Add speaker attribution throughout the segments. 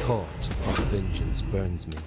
Speaker 1: thought of vengeance burns me.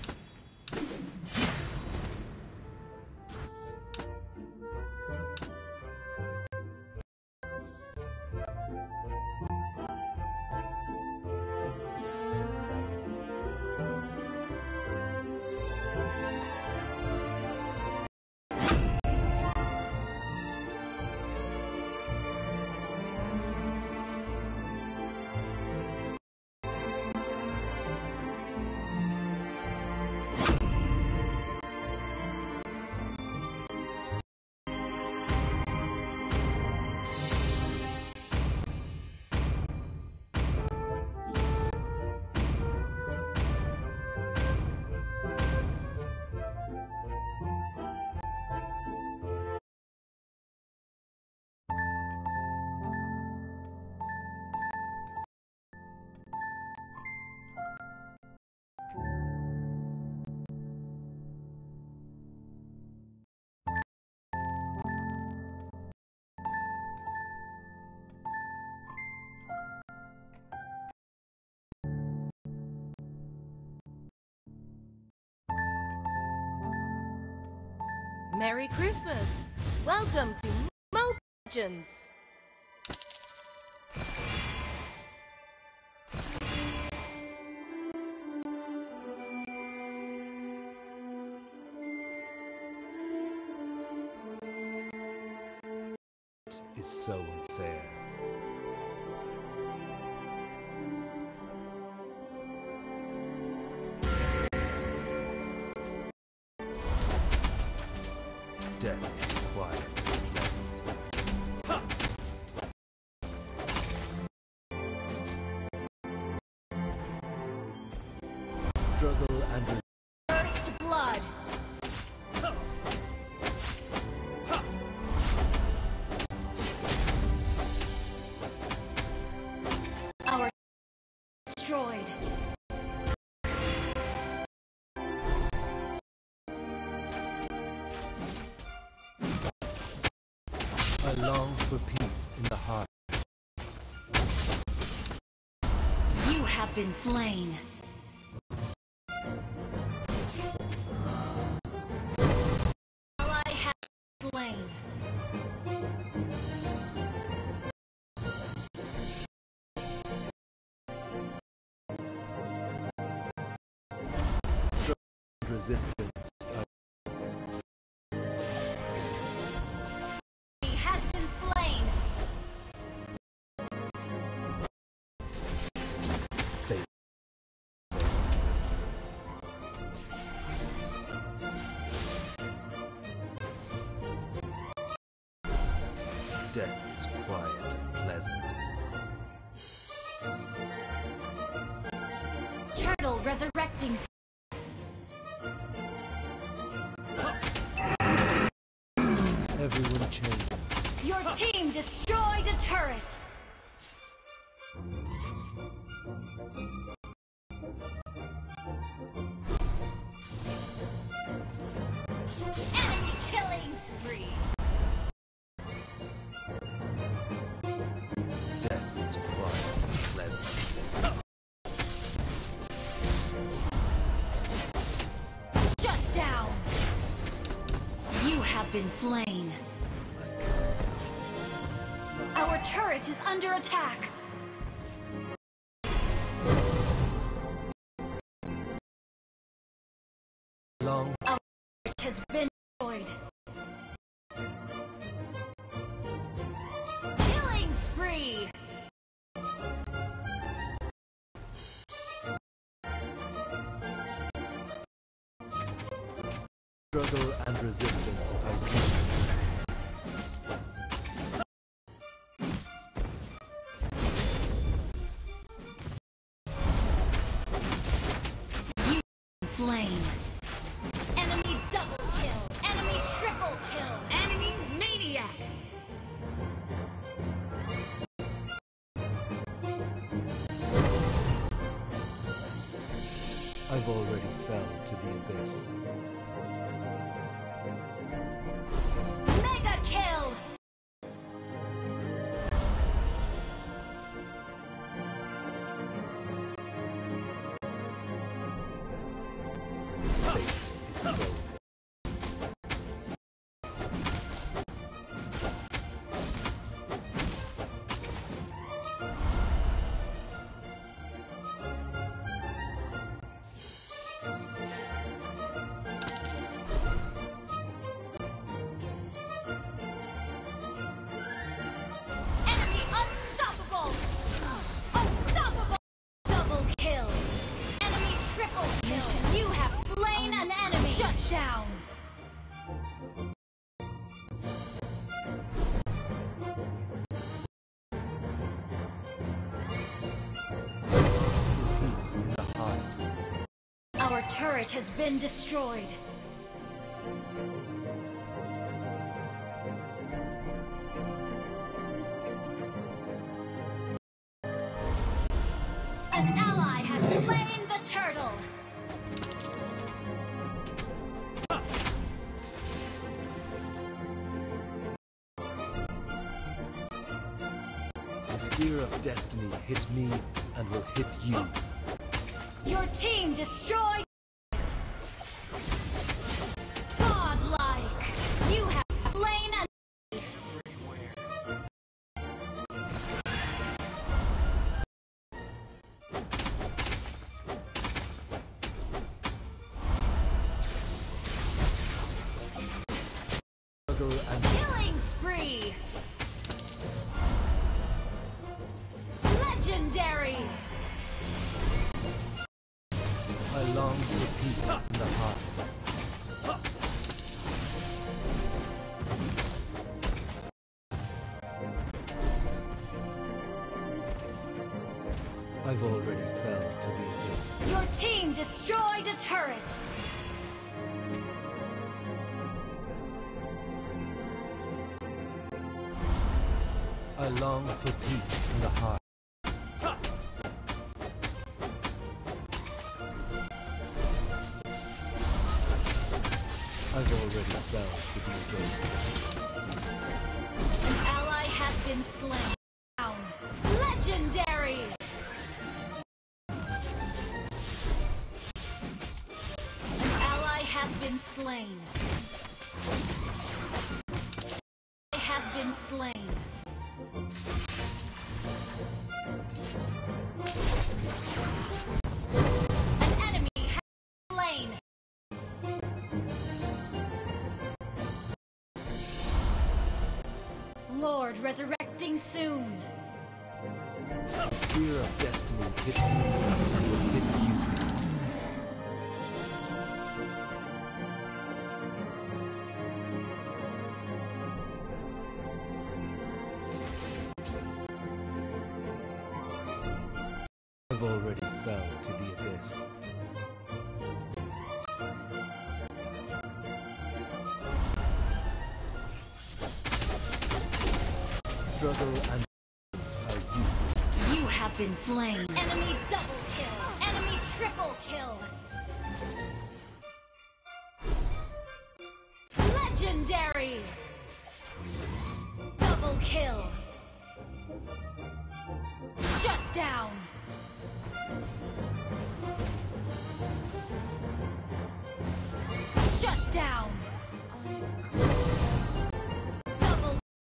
Speaker 2: Merry Christmas! Welcome to Mobile Legends!
Speaker 1: It is so unfair. Death is quiet and pleasant. Struggle and
Speaker 2: First blood! Our destroyed.
Speaker 1: I long for peace in the heart.
Speaker 2: You have been slain. Ally has been slain.
Speaker 1: Resistance others.
Speaker 2: He has been slain.
Speaker 1: Fate. Death is quiet and pleasant.
Speaker 2: Turtle resurrecting.
Speaker 1: Everyone changes.
Speaker 2: Your team destroyed a turret. Enemy killing spree.
Speaker 1: Death is quiet and pleasant.
Speaker 2: Shut down. You have been slain. Our turret is under attack.
Speaker 1: Long
Speaker 2: Our turret has been destroyed. Killing spree.
Speaker 1: struggle and resistance are key.
Speaker 2: Slain. Enemy double kill. Enemy triple kill. Enemy maniac.
Speaker 1: I've already fell to the abyss.
Speaker 2: Mega kill. turret has been destroyed. An ally has slain the turtle.
Speaker 1: The spear of destiny hit me and will hit you.
Speaker 2: Your team destroyed it. Godlike. You have slain an
Speaker 1: Struggle and
Speaker 2: killing spree. Legendary.
Speaker 1: I long for peace in the heart. I've already fell to the abyss.
Speaker 2: Your team destroyed a turret.
Speaker 1: I long for peace in the heart. I've already fell to the abyss.
Speaker 2: An ally has been slain. Down. Legendary. An ally has been slain. Has been slain. An enemy has been slain. Lord resurrecting soon.
Speaker 1: The spear of destiny hit me and will hit you. I've already fell to the abyss. Struggle and violence are useless.
Speaker 2: You have been slain. Enemy double kill. Enemy triple kill. Legendary. Double kill. Shut down. Shut down. Double.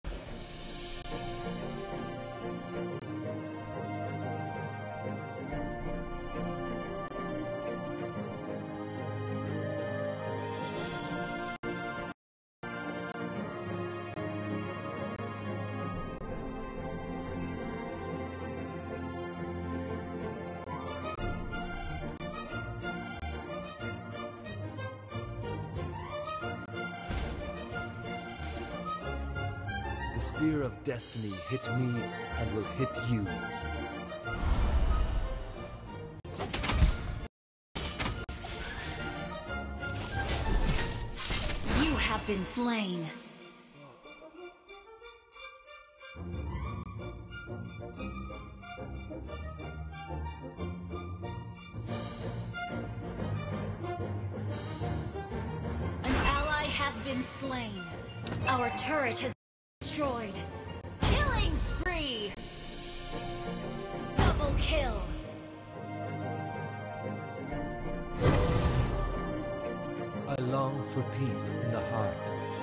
Speaker 1: The spear of destiny hit me and will hit you.
Speaker 2: You have been slain. An ally has been slain. Our turret has been destroyed. Killing spree. Double kill.
Speaker 1: I long for peace in the heart.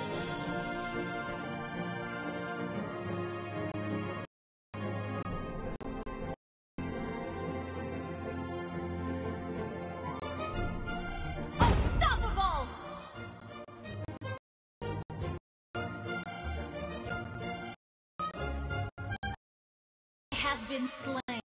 Speaker 2: Unstoppable! Has been slain.